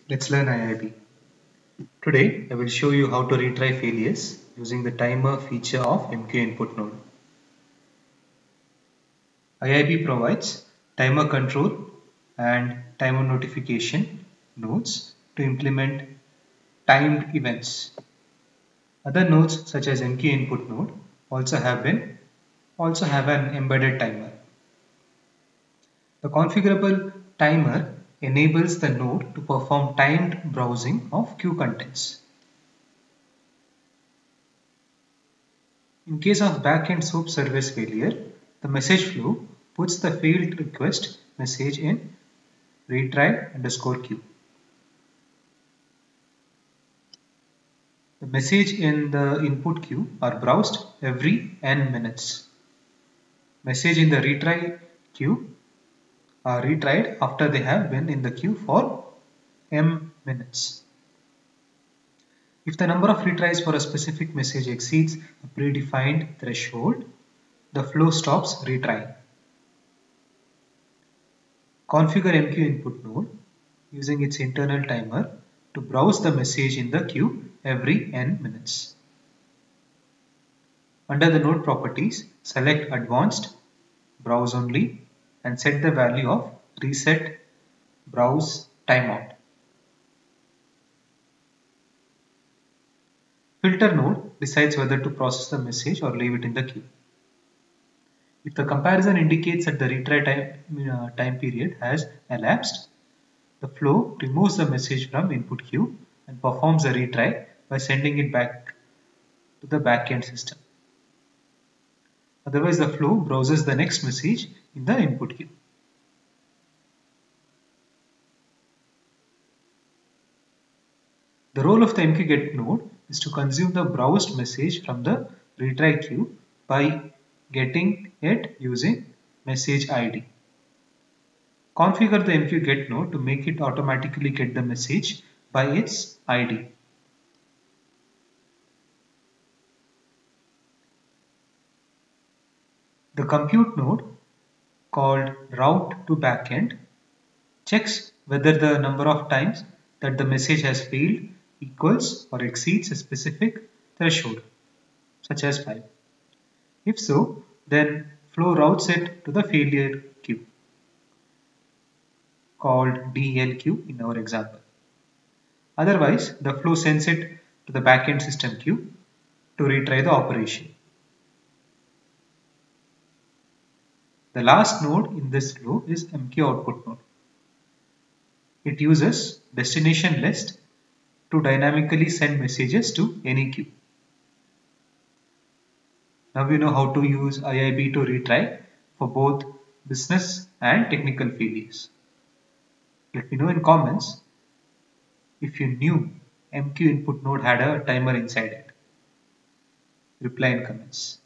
Let's learn IIB. Today, I will show you how to retry failures using the timer feature of MQ input node. IIB provides timer control and timer notification nodes to implement timed events. Other nodes such as MQ input node also have an embedded timer. The configurable timer enables the node to perform timed browsing of queue contents. In case of backend SOAP service failure, the message flow puts the failed request message in retry_queue. The message in the input queue are browsed every n minutes. Message in the retry queue are retried after they have been in the queue for m minutes. If the number of retries for a specific message exceeds a predefined threshold, the flow stops retrying. Configure MQ input node using its internal timer to browse the message in the queue every n minutes. Under the node properties, select Advanced, Browse Only, and set the value of Reset Browse Timeout. Filter node decides whether to process the message or leave it in the queue. If the comparison indicates that the retry time period has elapsed, the flow removes the message from input queue and performs a retry by sending it back to the backend system. Otherwise, the flow browses the next message in the input queue. The role of the MQGet node is to consume the browsed message from the retry queue by getting it using message ID. Configure the MQGet node to make it automatically get the message by its ID. The compute node, called route to backend, checks whether the number of times that the message has failed equals or exceeds a specific threshold, such as 5. If so, then flow routes it to the failure queue, called DLQ in our example. Otherwise, the flow sends it to the backend system queue to retry the operation. The last node in this flow is MQ output node. It uses destination list to dynamically send messages to any queue. Now you know how to use IIB to retry for both business and technical failures. Let me know in comments if you knew MQ input node had a timer inside it. Reply in comments.